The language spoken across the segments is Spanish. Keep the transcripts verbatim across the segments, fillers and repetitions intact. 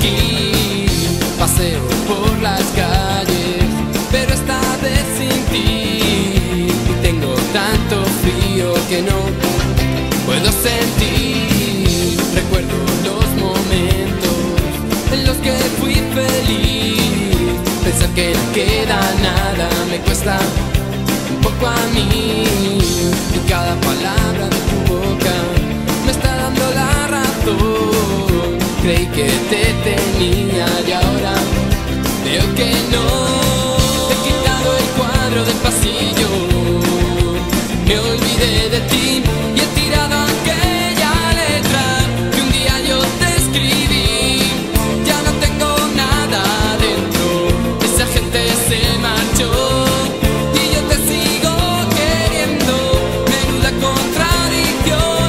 aquí. Paseo por las calles, pero esta vez sin ti. Y tengo tanto frío que no puedo sentir. Recuerdo los momentos en los que fui feliz. Pensar que no queda nada me cuesta un poco a mí. Y cada palabra de tu boca me está dando la razón. Creí que te tenía y ahora veo que no. He quitado el cuadro del pasillo, me olvidé de ti y he tirado aquella letra que un día yo te escribí. Ya no tengo nada dentro, esa gente se marchó y yo te sigo queriendo. Menuda contradicción.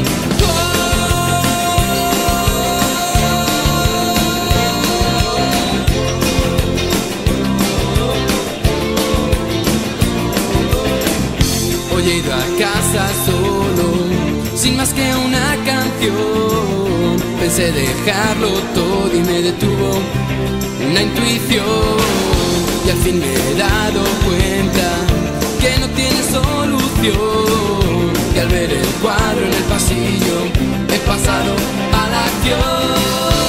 Hoy he ido a casa solo, sin más que una canción. Pensé dejarlo todo y me detuvo una intuición. Y al fin me he dado cuenta que no tiene solución. Y al ver el cuadro en el pasillo he pasado a la acción.